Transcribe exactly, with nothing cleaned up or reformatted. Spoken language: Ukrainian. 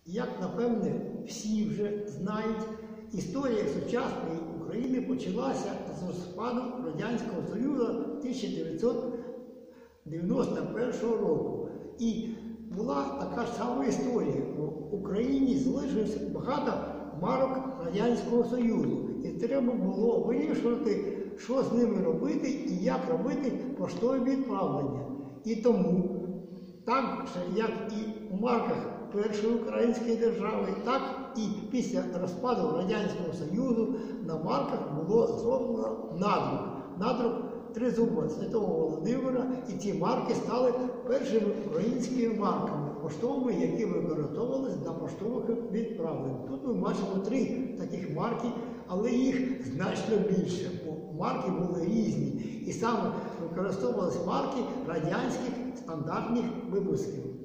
Як, напевне, всі вже знають, історія сучасної України почалася з розпаду Радянського Союзу тисяча дев'ятсот дев'яносто першого року. І була така ж сама історія. В Україні залишилося багато марок Радянського Союзу. І треба було вирішувати, що з ними робити і як робити поштове відправлення. І тому, так же, як і у марках Першої української держави, так і після розпаду Радянського Союзу на марках було зроблено надрук. Надрук тризуба Святого Володимира, і ці марки стали першими українськими марками, поштовими, які використовувалися на поштових відправленнях. Тут ми бачимо три таких марки, але їх значно більше, бо марки були різні. І саме використовувалися марки радянських стандартних випусків.